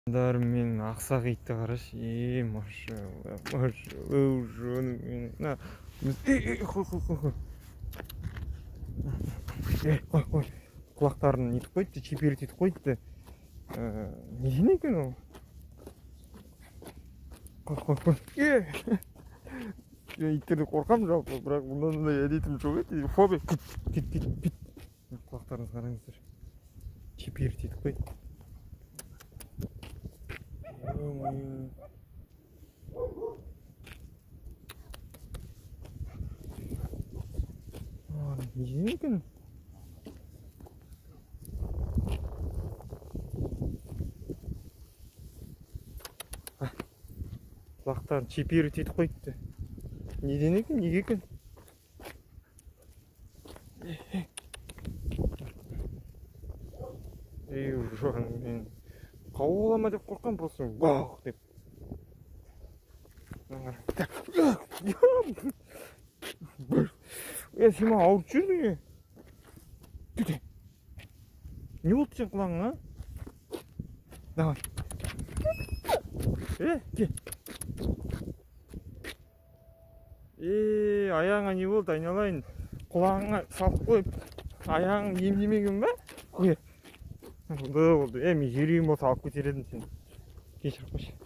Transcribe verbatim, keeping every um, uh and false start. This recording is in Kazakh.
Мен ақсақ итті қарашы. Е, машалла, машалла, уже мен. На, е, қой, қой, қой, қой. Е, қой, қой. Құлақтарын нетіп қойды, чипиртетіп қойды. Неден екен ол? Қой, қой, қой. Е, иттерден қорқам жалпы, бірақ мұндан да әдетім жоқ еді. Фобия, кет, кет, кет, кет. Құлақтарыңыз қараңыздар. Чипиртетіп қойды. Не екен? Құлақтарын чипиртетіп қойды. Неден екен? Неге екен? Ей, ужан, мен қаулама деп қорқам, просто бақ деп. Е, сен маған ауырып жүрдің е? Кете. Не болды сен құлағыңа? Давай. Е, ке. Е, аяғыңа не болды, айналайын. Құлағыңа салып қойып, аяғың емдемеген ба? Қой. Болды, болды. Е, мен жүрейін болса алып көтередім сені. Кешіріп қойшы.